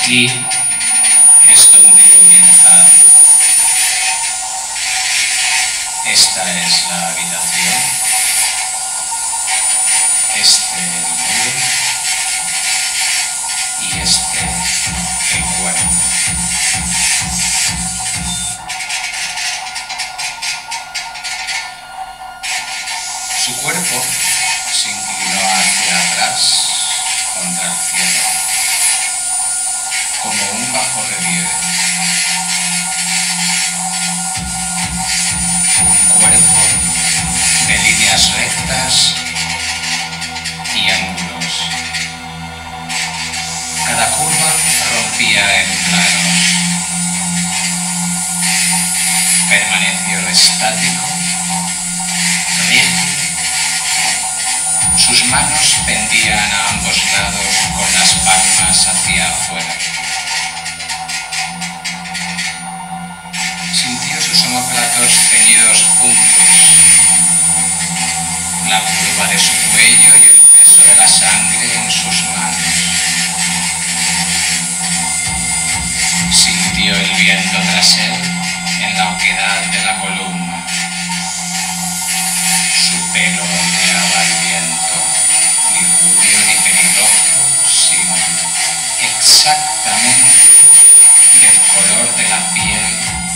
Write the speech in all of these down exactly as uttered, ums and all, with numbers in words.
aquí es donde comienza. Esta es la habitación, este el muro y este el cuerpo. Su cuerpo se inclinó hacia atrás contra el cielo, como un bajo relieve. Un cuerpo de líneas rectas y ángulos. Cada curva rompía en planos. Permaneció estático, rígido. Sus manos pendían a ambos lados con las palmas hacia afuera. Sintió sus omóplatos ceñidos juntos, la curva de su cuello y el peso de la sangre en sus manos. Sintió el viento tras él en la oquedad de la columna. Su pelo ondeaba al viento, ni rubio ni pelirrojo, sino exactamente del color de la piel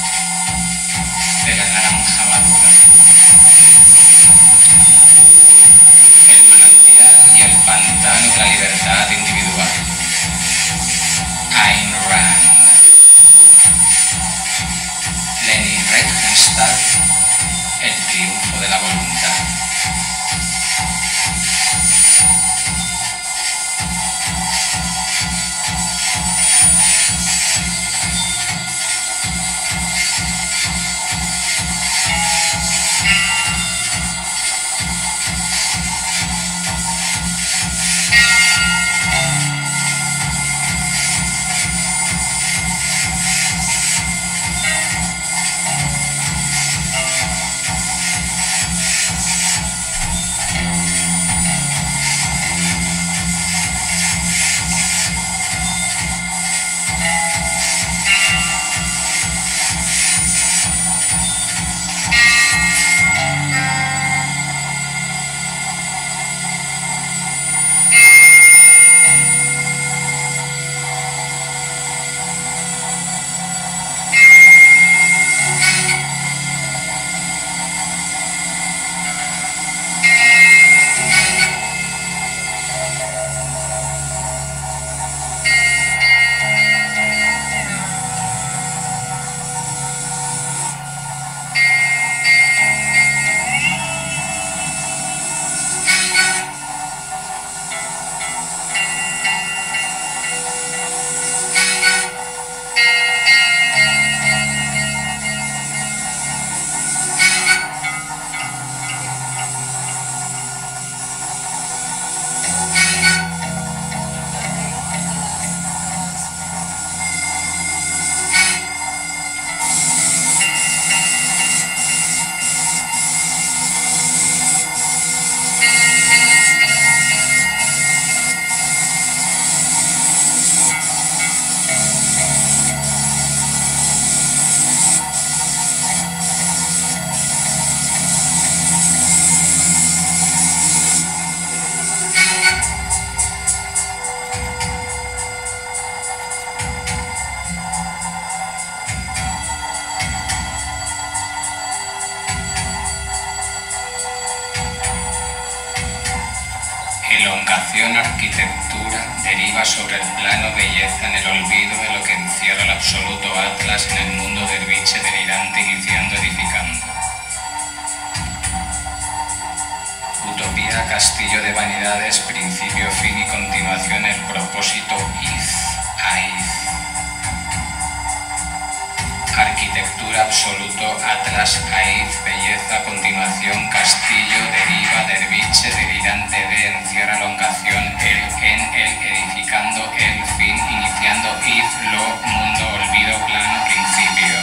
de la naranja madura. El manantial y el pantano de la libertad individual. Ayn Rand. Leni Riefenstahl, el triunfo de la voluntad. Arquitectura deriva sobre el plano belleza en el olvido de lo que encierra el absoluto atlas en el mundo del biche delirante iniciando edificando. Utopía, castillo de vanidades, principio, fin y continuación, el propósito iz, aiz. Arquitectura absoluto, atlas, aiz, belleza, continuación, castillo, deriva, derviche, delirante de, encierra, elongación, el, en, el, edificando, el, fin, iniciando, iz, lo, mundo, olvido, plano, principio.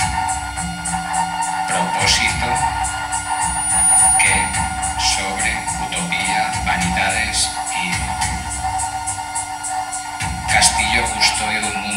Propósito, que, sobre, utopía, vanidades y castillo, custodio de un mundo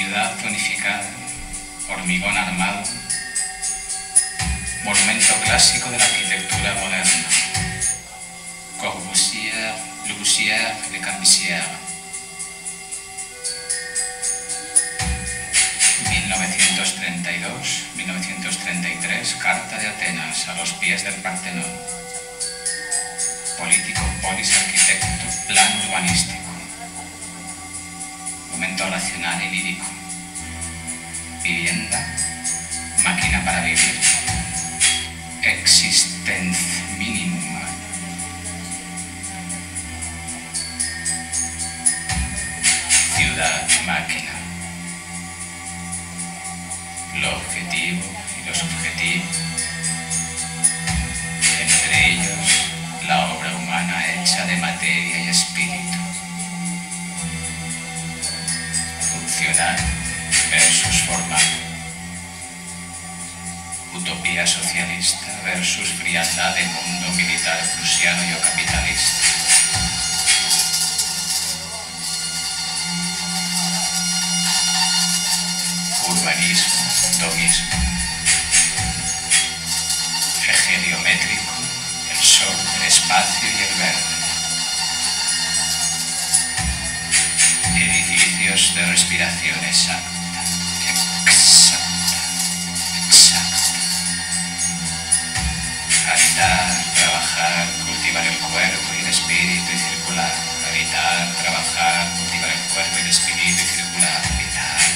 ciudad unificada, hormigón armado, monumento clásico de la arquitectura moderna, Corbusier, Le Corbusier, Le Corbusier. mil novecientos treinta y dos a mil novecientos treinta y tres, Carta de Atenas, a los pies del Partenón. Político, polis, arquitecto, plan urbanístico. Momento racional y lírico. Vivienda, máquina para vivir. Existenz minimum. Ciudad, máquina. Lo objetivo y lo subjetivo. Entre ellos, la obra humana hecha de materia y espíritu. Funcional versus formal. Utopía socialista versus frialdad de mundo militar prusiano y o capitalista. Urbanismo, domismo. Eje geométrico, el sol, el espacio y el verde. Edificios de respiración exacta, exacta, exacta. Habitar, trabajar, cultivar el cuerpo y el espíritu y circular. Habitar, trabajar, cultivar el cuerpo y el espíritu y circular. Habitar.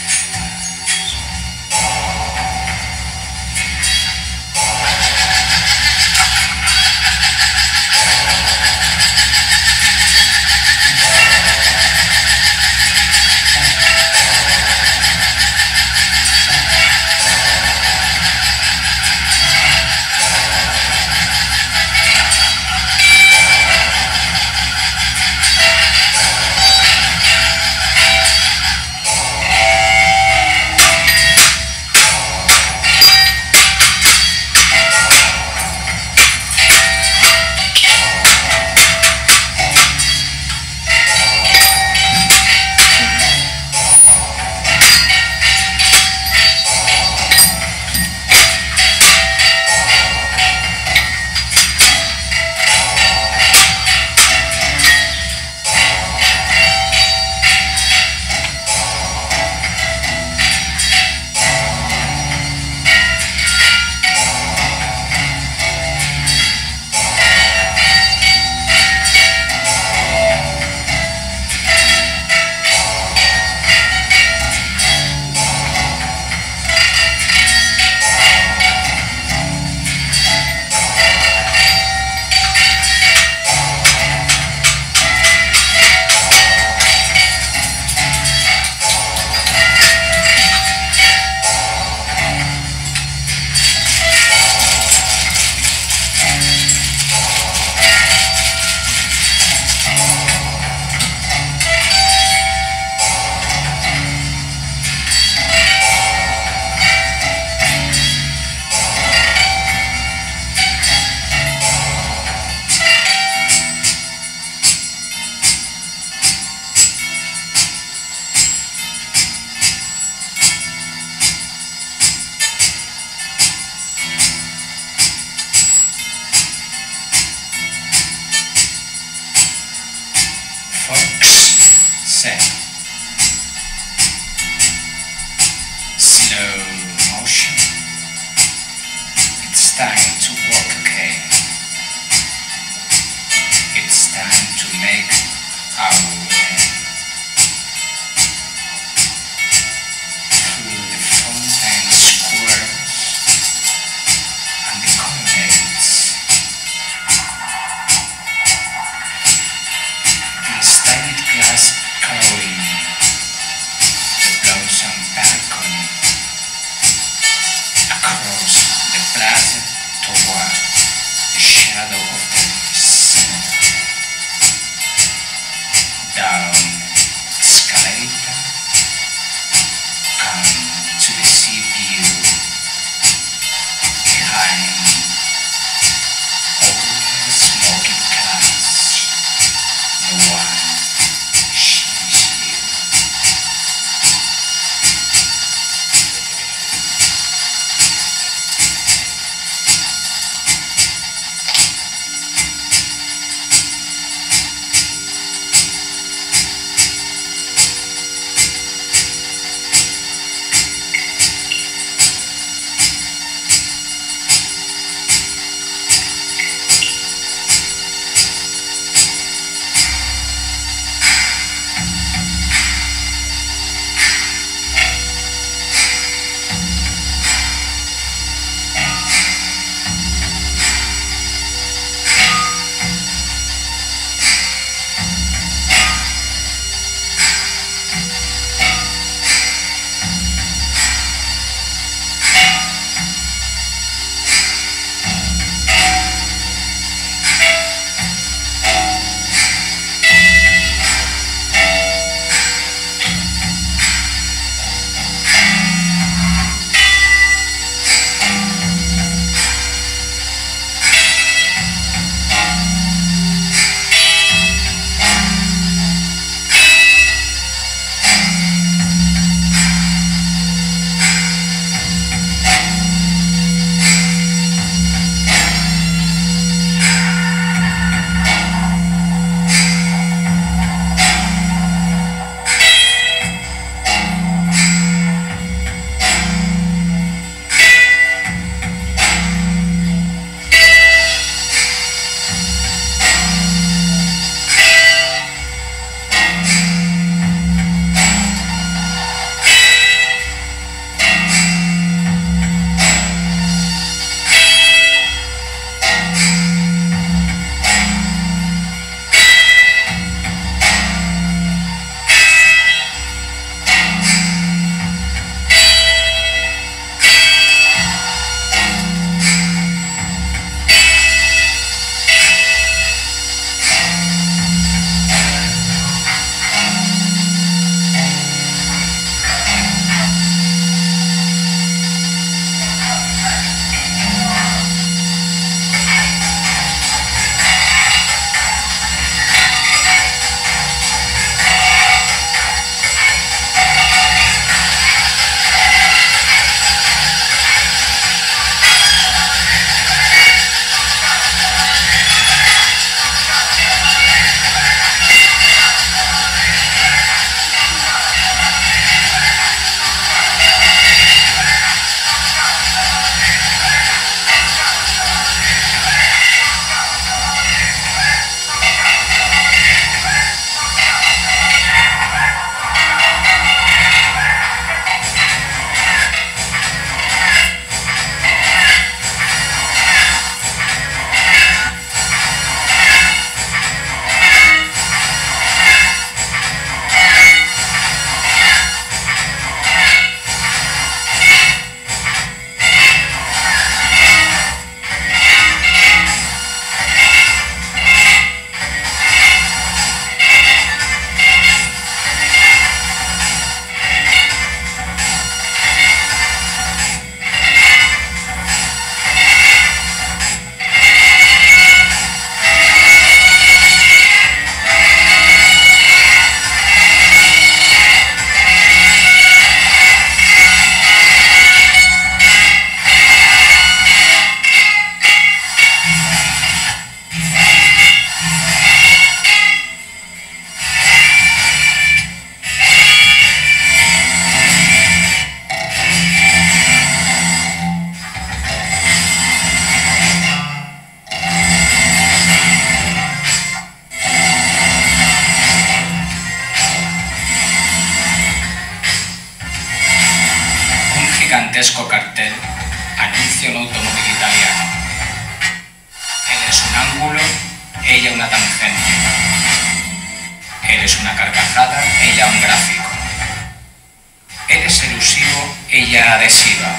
gigantesco cartel anuncia un automóvil italiano. Él es un ángulo, ella una tangente. Él es una carcajada, ella un gráfico. Él es elusivo, ella adhesiva.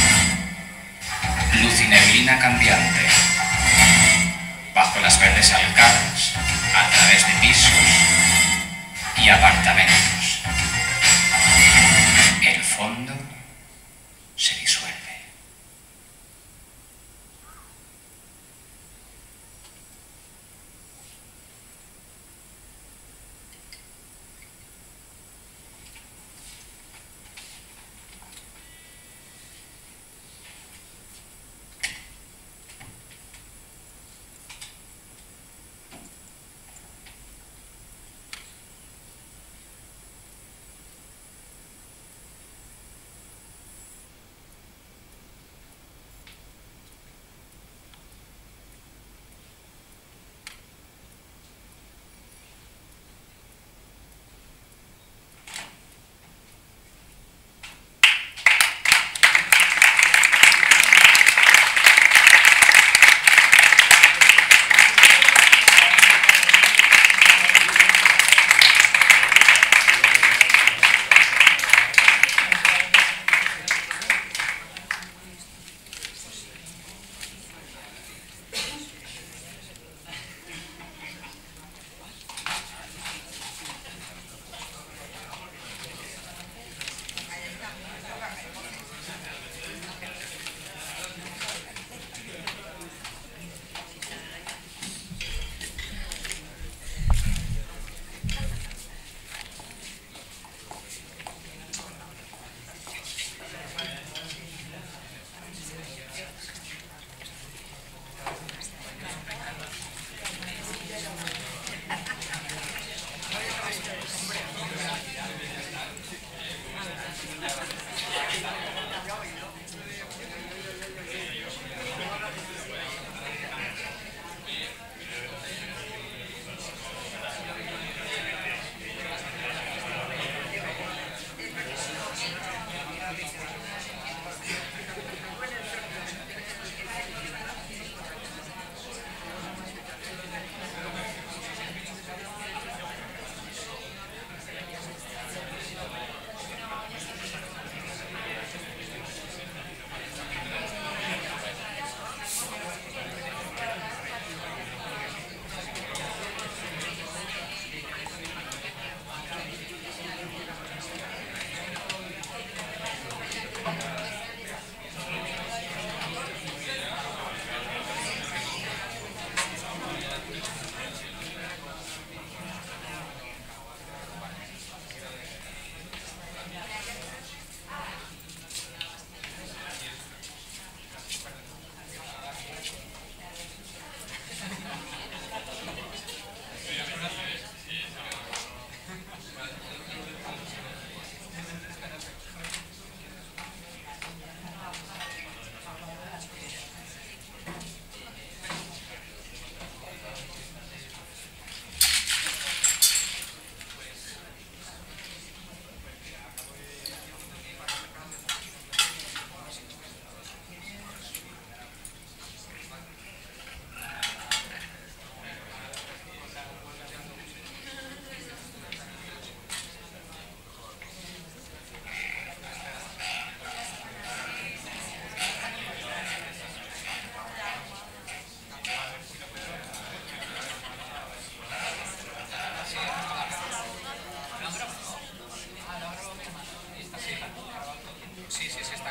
Luz y neblina cambiante. Bajo las verdes alcadas, a través de pisos y apartamentos. El fondo se disuelve. Sí, sí, sí.